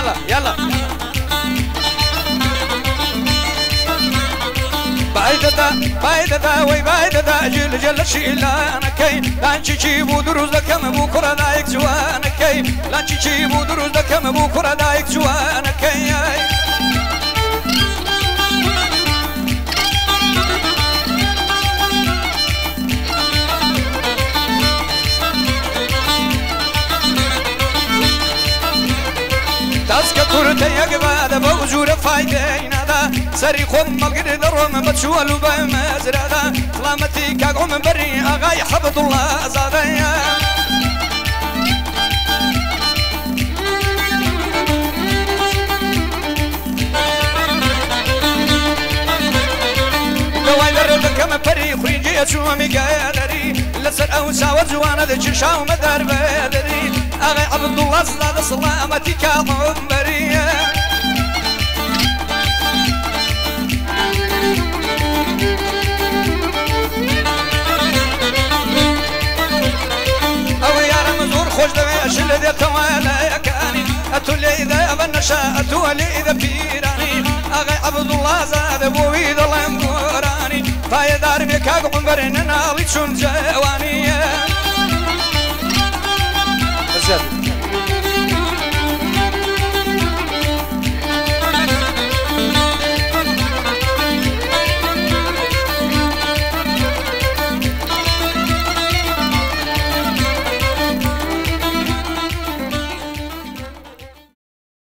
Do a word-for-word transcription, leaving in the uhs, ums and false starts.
يلا يلا بايددا بايددا وي بايددا جل جل شيلا انا كاي لانشي جيبو دروز كم بكره دايك جوانا كاي لانشي جيبو دروز كم بكره دايك جوانا كاي تاسك كورتي يقبل بوجود فايدين هذا سري خم ملقد درهم بتشوال وبمزر هذا سلامتي كاقوم بري اغاي حبط الله زاديا كم بري خريجي شو مقادري لسر او ساوى جوانا ذي شاو مدار بدري اغي عبد الله زاد سلامتي كعمري او يا رمزور خوش دمي شل ذي توالا كاني اتولي اذا بنشا اتولي اذا بيراني اغي عبد الله زاد بويد الله مقراني فايدار بك عمرنا نالي شون جواني